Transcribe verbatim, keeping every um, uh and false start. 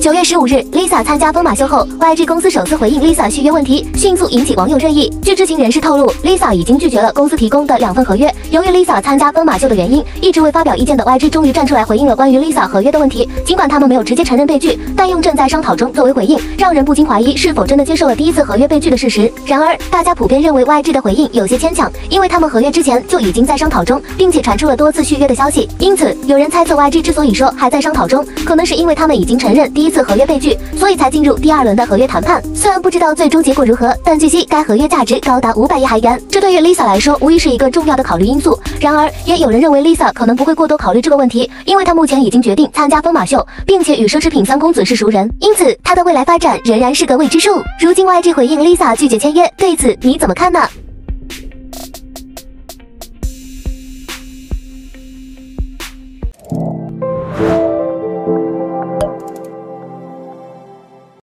九月十五日 ，Lisa 参加疯马秀后 ，Y G 公司首次回应 Lisa 续约问题，迅速引起网友热议。据知情人士透露 ，Lisa 已经拒绝了公司提供的两份合约。由于 Lisa 参加疯马秀的原因，一直未发表意见的 Y G 终于站出来回应了关于 Lisa 合约的问题。尽管他们没有直接承认被拒，但用正在商讨中作为回应，让人不禁怀疑是否真的接受了第一次合约被拒的事实。然而，大家普遍认为 Y G 的回应有些牵强，因为他们合约之前就已经在商讨中，并且传出了多次续约的消息。因此，有人猜测 Y G 之所以说还在商讨中，可能是因为他们已经承认第一次合约被拒，所以才进入第二轮的合约谈判。虽然不知道最终结果如何，但据悉该合约价值高达五百亿韩元，这对于 Lisa 来说无疑是一个重要的考虑因素。然而，也有人认为 Lisa 可能不会过多考虑这个问题，因为她目前已经决定参加疯马秀，并且与奢侈品三公子是熟人，因此她的未来发展仍然是个未知数。如今 Y G 回应 Lisa 拒绝签约，对此你怎么看呢？